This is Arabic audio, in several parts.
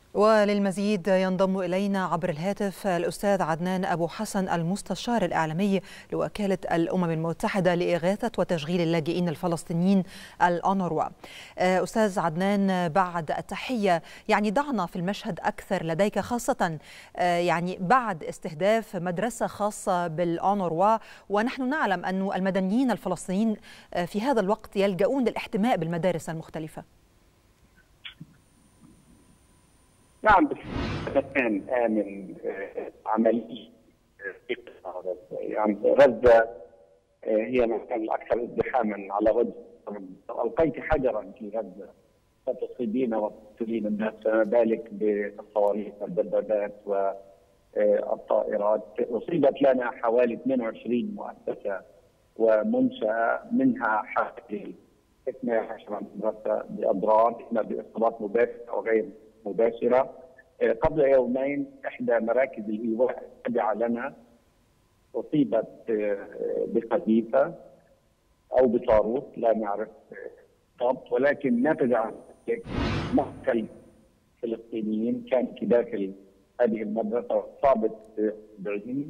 وللمزيد ينضم إلينا عبر الهاتف الأستاذ عدنان أبو حسن المستشار الإعلامي لوكالة الأمم المتحدة لإغاثة وتشغيل اللاجئين الفلسطينيين الأونروا. أستاذ عدنان، بعد التحية، ضعنا في المشهد أكثر لديك، خاصة بعد استهداف مدرسة خاصة بالأونروا، ونحن نعلم أن المدنيين الفلسطينيين في هذا الوقت يلجؤون للاحتماء بالمدارس المختلفة. نعم، كان آمن عملي في قطاع غزة. غزة هي المكان الأكثر ازدحاما على وجه الأرض. ألقيت حجرا في غزة فتصيبين وتقتلين الناس، فما بالك بالصواريخ والدبابات والطائرات. أصيبت لنا حوالي 22 مؤسسة ومنشأة، منها حوالي 12 مدرسة بأضرار، إما بإصابات مباشرة وغير مباشرة. قبل يومين إحدى مراكز الإيواء التابعة لنا أصيبت بقذيفة أو بصاروخ لا نعرف بالضبط، ولكن نتج عن ذلك مقتل فلسطينيين كان في داخل هذه المدرسة، وأصابت 70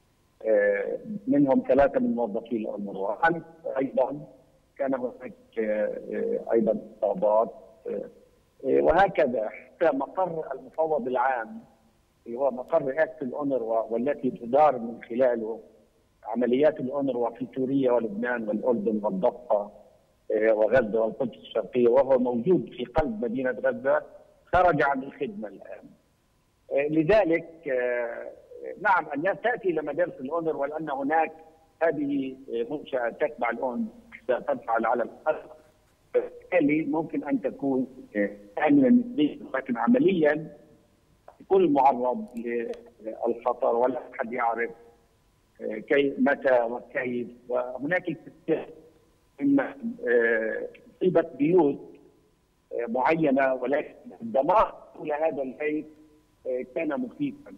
منهم 3 من موظفي الأونروا. أيضا كان هناك أيضا إصابات، وهكذا حتى مقر المفوض العام اللي هو مقر رئاسة الأونروا والتي تدار من خلاله عمليات الأونروا في سوريا ولبنان والأردن والضفة وغزة والقدس الشرقية، وهو موجود في قلب مدينة غزة، خرج عن الخدمة الآن. لذلك نعم، الناس تأتي إلى مدارس الأونروا لأن هناك هذه منشأة تتبع الأونروا ترفع العلم، بالتالي ممكن ان تكون امنه نسبيا، لكن عمليا كل معرض للخطر ولا احد يعرف متى وكيف. وهناك الكثير مما اصيبت بيوت معينه، ولكن الدمار حول هذا البيت كان مخيفا،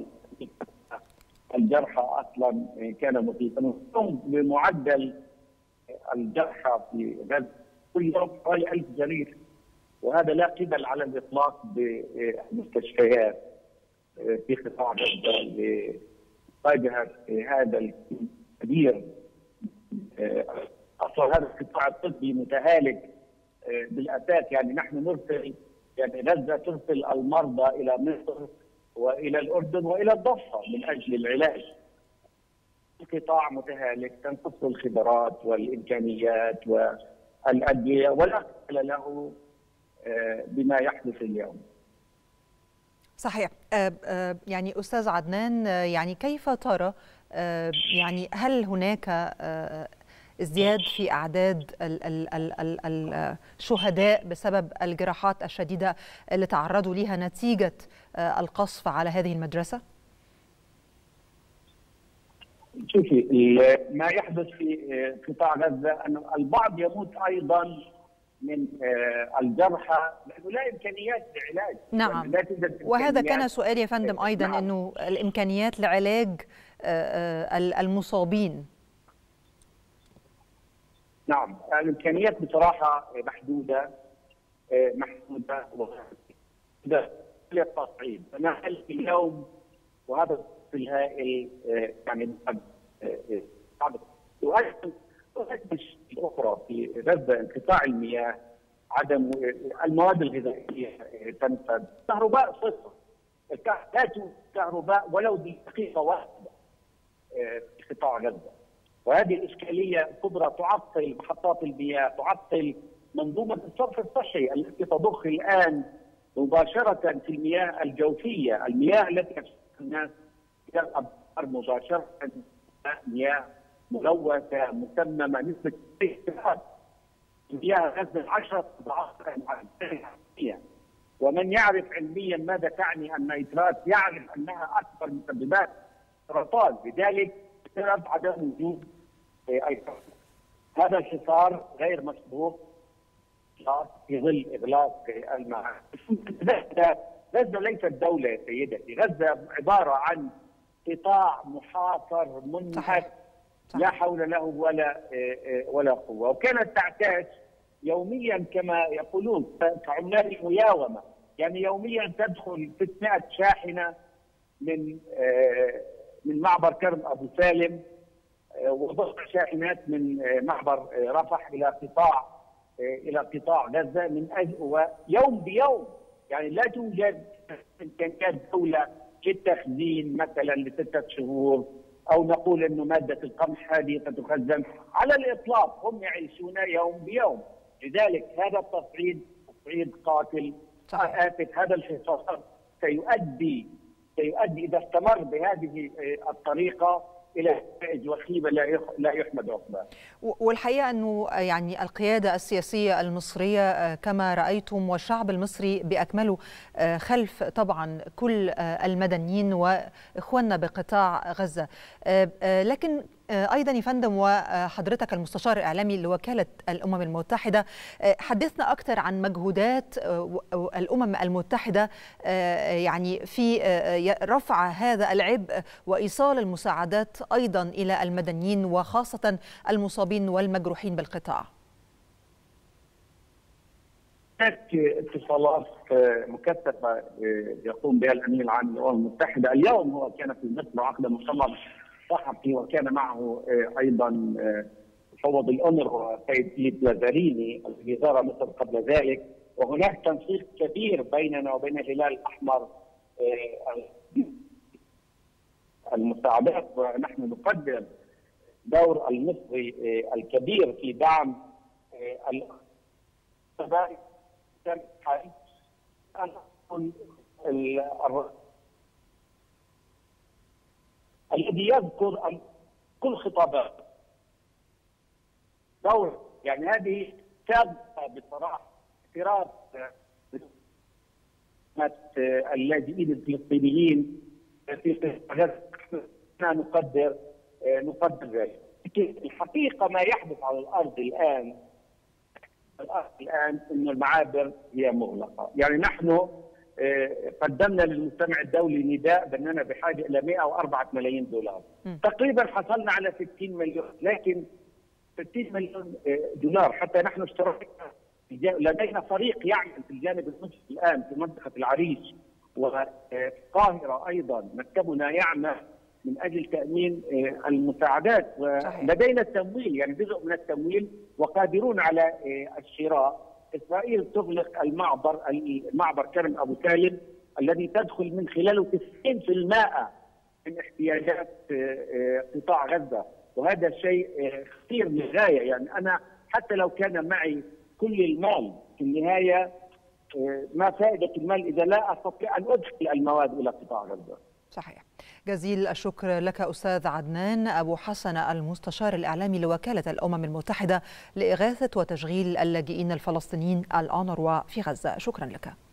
والجرحى اصلا كان مخيفا. اليوم بمعدل الجرحى في غزه كل يوم حوالي 1000 جريح، وهذا لا قبل على الاطلاق بالمستشفيات في قطاع غزه لمواجهه هذا الكبير. اصلا هذا القطاع الطبي متهالك بالاساس، نحن نرسل غزه ترسل المرضى الى مصر والى الاردن والى الضفه من اجل العلاج. القطاع متهالك، تنقصه الخبرات والامكانيات والأدوية ولا قبل له بما يحدث اليوم. صحيح. أستاذ عدنان، كيف ترى هل هناك ازدياد في أعداد الشهداء بسبب الجراحات الشديدة اللي تعرضوا لها نتيجة القصف على هذه المدرسة؟ شوفي، ما يحدث في قطاع غزة أن البعض يموت أيضا من الجرحى لأنه لا إمكانيات للعلاج. نعم، وهذا كان سؤالي يا فندم أيضا. نعم. أنه الإمكانيات لعلاج المصابين. نعم، الإمكانيات بصراحة محدودة للتصعيد. أنا اليوم وهذا الهائل الاخرى في غزه انقطاع المياه، عدم المواد الغذائيه تنفذ، كهرباء صفر، لا توجد كهرباء ولو دقيقه واحده في قطاع غزه، وهذه الاشكاليه كبرى تعطل محطات المياه، تعطل منظومه الصرف الصحي التي تضخ الان مباشره في المياه الجوفيه، المياه التي الناس الأبحار مباشرة، مياه ملوثة مسممة نسبة مياه غزة 10 أضعاف المعدنية. ومن يعرف علميا ماذا تعني النيترات يعرف أنها أكثر مسببات سرطان، لذلك بسبب عدم وجود هذا الحصار غير مسبوق في ظل إغلاق المعابر. غزة ليست دولة يا سيدتي، غزة عبارة عن قطاع محاصر منهك لا حول له ولا قوة، وكانت تعتاش يوميا كما يقولون كعمال المياومة يعني يوميا تدخل 600 شاحنه من معبر كرم ابو سالم، وضع شاحنات من معبر رفح الى قطاع غزه من اجل يوم بيوم. يعني لا توجد امكانيات دوله للتخزين مثلا ل6 شهور، او نقول انه ماده القمح هذه ستخزن على الاطلاق، هم يعيشون يوم بيوم. لذلك هذا تصعيد قاتل. آسف، هذا الحصار سيؤدي اذا استمر بهذه الطريقه الى نتائج وخيمه لا يحمد عقباها. والحقيقه انه يعني القياده السياسيه المصريه كما رايتم والشعب المصري باكمله خلف طبعا كل المدنيين واخواننا بقطاع غزه، لكن ايضا يا فندم وحضرتك المستشار الاعلامي لوكاله الامم المتحده، حدثنا اكثر عن مجهودات الامم المتحده يعني في رفع هذا العبء وايصال المساعدات ايضا الى المدنيين وخاصه المصابين والمجروحين بالقطاع. هناك اتصالات مكثفه يقوم بها الامين العام للامم المتحده. اليوم هو كان في مصر وعقد مؤتمر صحفي، وكان معه ايضا مفوض الأونروا السيد فيليب لازاريني الذي زار مصر قبل ذلك، وهناك تنسيق كبير بيننا وبين الهلال الأحمر المساعدات، ونحن نقدر دور المصري الكبير في دعم الذي يذكر كل خطابات دور. يعني هذه سابقه بصراحه اعتراف اللاجئين الفلسطينيين في غزه، نقدر ذلك. الحقيقه ما يحدث على الارض الان انه المعابر هي مغلقه. يعني نحن قدمنا للمجتمع الدولي نداء بأننا بحاجة إلى 104 ملايين دولار. تقريبا حصلنا على 60 مليون، لكن 60 مليون دولار حتى نحن اشتركنا، لدينا فريق يعمل في الجانب المصري الآن في منطقة العريش والقاهرة، أيضا مكتبنا يعمل من أجل تأمين المساعدات، ولدينا التمويل، يعني جزء من التمويل وقادرون على الشراء. إسرائيل تغلق المعبر كرم أبو سالم الذي تدخل من خلاله 90% من احتياجات قطاع غزة، وهذا شيء خطير للغاية. يعني أنا حتى لو كان معي كل المال في النهاية ما فائدة المال إذا لا أستطيع أن أدخل المواد إلى قطاع غزة. صحيح. جزيل الشكر لك أستاذ عدنان أبو حسن، المستشار الإعلامي لوكالة الأمم المتحدة لإغاثة وتشغيل اللاجئين الفلسطينيين الأونروا في غزة. شكرا لك.